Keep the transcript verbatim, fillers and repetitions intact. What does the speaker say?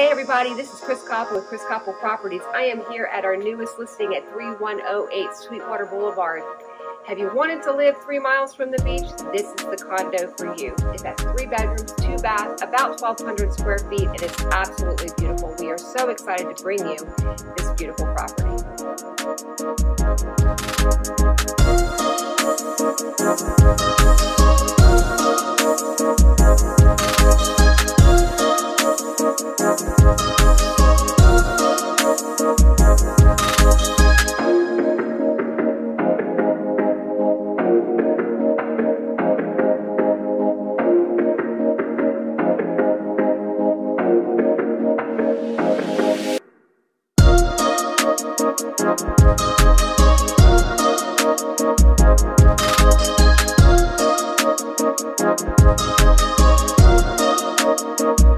Hey everybody, this is Chris Koppel with Chris Koppel Properties. I am here at our newest listing at three one oh eight Sweetwater Boulevard. Have you wanted to live three miles from the beach? This is the condo for you. It has three bedrooms, two baths, about twelve hundred square feet, and it's absolutely beautiful. We are so excited to bring you this beautiful property. Thank you.